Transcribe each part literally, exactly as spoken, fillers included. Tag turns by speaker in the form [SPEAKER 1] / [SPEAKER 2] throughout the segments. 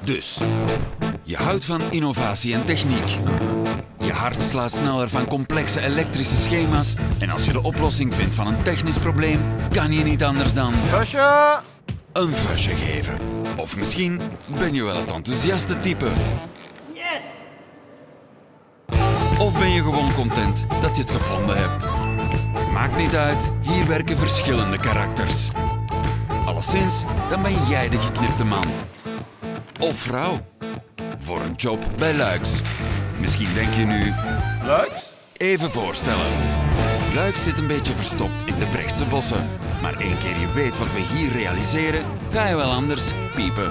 [SPEAKER 1] Dus, je houdt van innovatie en techniek. Je hart slaat sneller van complexe elektrische schema's en als je de oplossing vindt van een technisch probleem, kan je niet anders dan
[SPEAKER 2] Fusje!
[SPEAKER 1] een fusje geven. Of misschien ben je wel het enthousiaste type.
[SPEAKER 3] Yes!
[SPEAKER 1] Of ben je gewoon content dat je het gevonden hebt. Maakt niet uit, hier werken verschillende karakters. Alleszins, dan ben jij de geknipte man. Of vrouw. Voor een job bij Luiks. Misschien denk je nu,
[SPEAKER 2] Luiks?
[SPEAKER 1] even voorstellen. Luiks zit een beetje verstopt in de Brechtse bossen. Maar één keer je weet wat we hier realiseren, ga je wel anders piepen.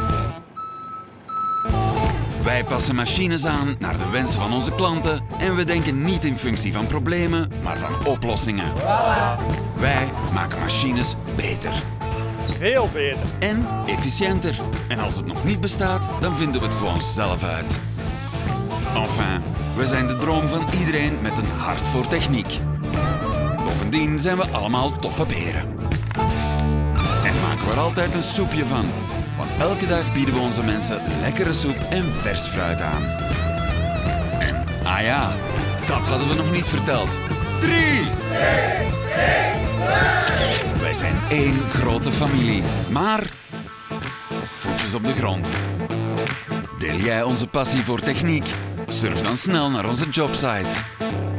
[SPEAKER 1] Wij passen machines aan naar de wensen van onze klanten en we denken niet in functie van problemen, maar van oplossingen. Wij maken machines beter.
[SPEAKER 2] Veel beter.
[SPEAKER 1] En efficiënter. En als het nog niet bestaat, dan vinden we het gewoon zelf uit. Enfin, we zijn de droom van iedereen met een hart voor techniek. Bovendien zijn we allemaal toffe beren. En maken we er altijd een soepje van. Want elke dag bieden we onze mensen lekkere soep en vers fruit aan. En, ah ja, dat hadden we nog niet verteld. Drie! Wij zijn één grote familie, maar voetjes op de grond. Deel jij onze passie voor techniek? Surf dan snel naar onze jobsite.